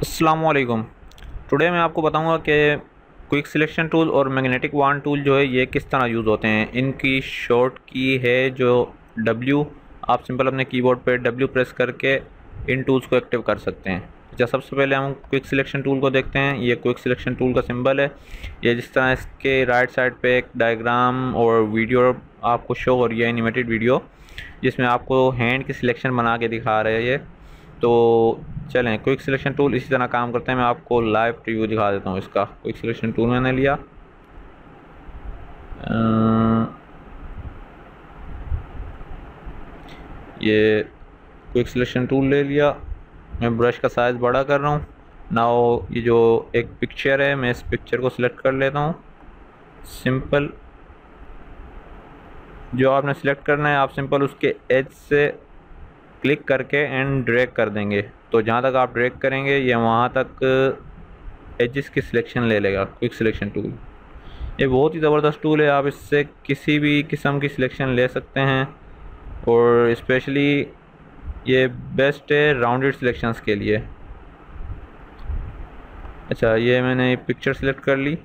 अस्सलामुअलैकुम। टुडे मैं आपको बताऊंगा कि क्विक सिलेक्शन टूल और मैग्नेटिक वान टूल जो है ये किस तरह यूज़ होते हैं। इनकी शॉर्ट की है जो W, आप सिंपल अपने कीबोर्ड पे W प्रेस करके इन टूल्स को एक्टिव कर सकते हैं। अच्छा, सबसे पहले हम क्विक सिलेक्शन टूल को देखते हैं। ये क्विक सिलेक्शन टूल का सिंबल है। ये जिस तरह इसके राइट साइड पे एक डायग्राम और वीडियो आपको शो हो रही है, एनिमेटेड वीडियो, जिसमें आपको हैंड की सिलेक्शन बना के दिखा रहे हैं ये। तो चलें, क्विक सिलेक्शन टूल इसी तरह काम करते हैं। मैं आपको लाइव प्रीव्यू दिखा देता हूँ इसका। क्विक सिलेक्शन टूल मैंने लिया, ये क्विक सिलेक्शन टूल ले लिया। मैं ब्रश का साइज़ बड़ा कर रहा हूँ। नाउ ये जो एक पिक्चर है, मैं इस पिक्चर को सिलेक्ट कर लेता हूँ। सिंपल जो आपने सिलेक्ट करना है, आप सिंपल उसके एज से क्लिक करके एंड ड्रैग कर देंगे। तो जहाँ तक आप ड्रैग करेंगे ये वहाँ तक एजेस की सिलेक्शन ले लेगा क्विक सिलेक्शन टूल। ये बहुत ही ज़बरदस्त टूल है, आप इससे किसी भी किस्म की सिलेक्शन ले सकते हैं और स्पेशली ये बेस्ट है राउंडेड सिलेक्शंस के लिए। अच्छा, ये मैंने पिक्चर सिलेक्ट कर ली।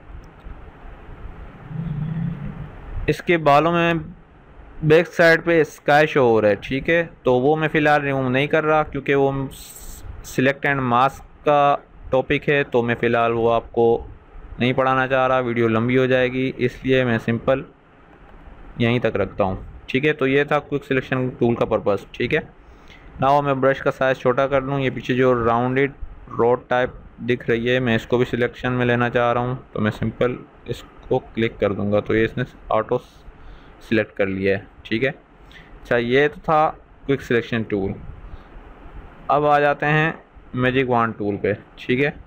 इसके बालों में बैक साइड पे स्काई शो हो रहा है, ठीक है। तो वो मैं फ़िलहाल रिमूव नहीं कर रहा क्योंकि वो सिलेक्ट एंड मास्क का टॉपिक है, तो मैं फ़िलहाल वो आपको नहीं पढ़ाना चाह रहा, वीडियो लंबी हो जाएगी, इसलिए मैं सिंपल यहीं तक रखता हूँ, ठीक है। तो ये था क्विक सिलेक्शन टूल का पर्पस, ठीक है। नाउ मैं ब्रश का साइज़ छोटा कर लूँ। ये पीछे जो राउंडेड रोड टाइप दिख रही है, मैं इसको भी सिलेक्शन में लेना चाह रहा हूँ, तो मैं सिंपल इसको क्लिक कर दूँगा तो ये इसने ऑटो सिलेक्ट कर लिया है, ठीक है। अच्छा, ये तो था क्विक सिलेक्शन टूल। अब आ जाते हैं मैजिक वान टूल पे, ठीक है।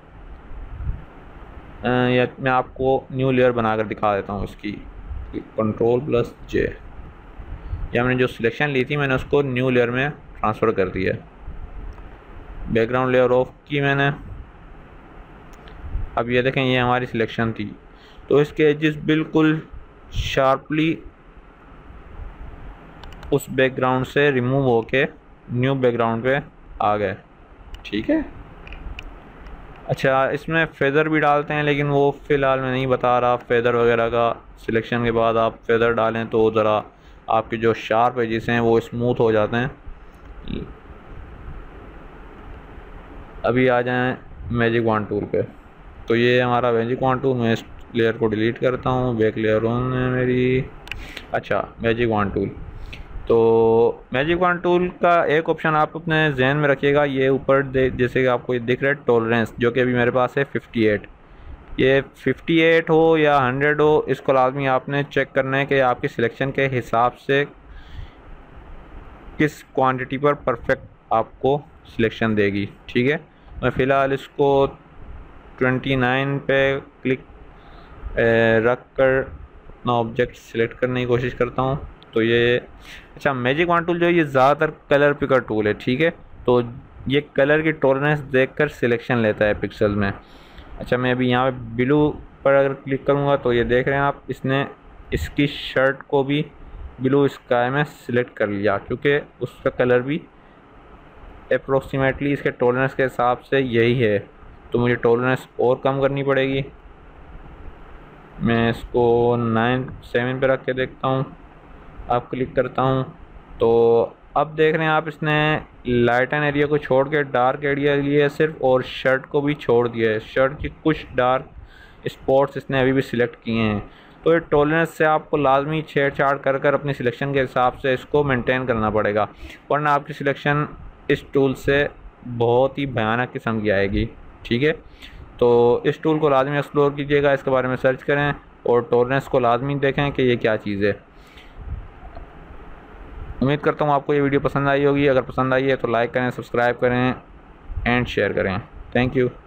या मैं आपको न्यू लेयर बनाकर दिखा देता हूँ इसकी। Ctrl+J, या मैंने जो सिलेक्शन ली थी मैंने उसको न्यू लेयर में ट्रांसफ़र कर दिया। बैकग्राउंड लेयर ऑफ की मैंने। अब ये देखें, ये हमारी सिलेक्शन थी, तो इसके एजेस बिल्कुल शार्पली उस बैकग्राउंड से रिमूव होके न्यू बैकग्राउंड पे आ गए, ठीक है। अच्छा, इसमें फेदर भी डालते हैं, लेकिन वो फ़िलहाल मैं नहीं बता रहा। फेदर वगैरह का सिलेक्शन के बाद आप फेदर डालें तो ज़रा आपके जो शार्प एजेस हैं वो स्मूथ हो जाते हैं। अभी आ जाएं मैजिक वान टूल पे। तो ये हमारा मैजिक वान टूल, मैं इस लेयर को डिलीट करता हूँ। बैक लेयर ऑन है मेरी। अच्छा, मैजिक वान टूल। तो मैजिक वान टूल का एक ऑप्शन आप अपने जहन में रखिएगा। ये ऊपर जैसे कि आपको ये दिख रहा है टॉलरेंस, जो कि अभी मेरे पास है 58। ये 58 हो या 100 हो, इसको लाजमी आपने चेक करना है कि आपकी सिलेक्शन के हिसाब से किस क्वांटिटी पर परफेक्ट आपको सिलेक्शन देगी, ठीक है। मैं फ़िलहाल इसको 29 पे क्लिक रख कर अपना ऑब्जेक्ट सिलेक्ट करने की कोशिश करता हूँ। तो ये अच्छा, मैजिक वान टूल जो है ये ज़्यादातर कलर पिकर टूल है, ठीक है। तो ये कलर की टॉलरेंस देखकर सिलेक्शन लेता है पिक्सल में। अच्छा, मैं अभी यहाँ पे ब्लू पर अगर क्लिक करूँगा तो ये देख रहे हैं आप, इसने इसकी शर्ट को भी ब्लू स्काई में सिलेक्ट कर लिया, क्योंकि उसका कलर भी अप्रोक्सीमेटली इसके टॉलरेंस के हिसाब से यही है। तो मुझे टॉलरेंस और कम करनी पड़ेगी। मैं इसको 7 पे रख के देखता हूँ। अब क्लिक करता हूँ तो अब देख रहे हैं आप, इसने लाइटन एरिया को छोड़ के डार्क एरिया लिया सिर्फ, और शर्ट को भी छोड़ दिया है। शर्ट की कुछ डार्क स्पॉट्स इसने अभी भी सिलेक्ट किए हैं। तो ये टॉलरेंस से आपको लाजमी छेड़छाड़ कर कर अपनी सिलेक्शन के हिसाब से इसको मेंटेन करना पड़ेगा, वरना आपकी सिलेक्शन इस टूल से बहुत ही भयानक किस्म की आएगी, ठीक है। तो इस टूल को लाजमी एक्सप्लोर कीजिएगा, इसके बारे में सर्च करें और टॉलरेंस को लाजमी देखें कि ये क्या चीज़ है। उम्मीद करता हूँ आपको ये वीडियो पसंद आई होगी। अगर पसंद आई है तो लाइक करें, सब्सक्राइब करें एंड शेयर करें। Thank you.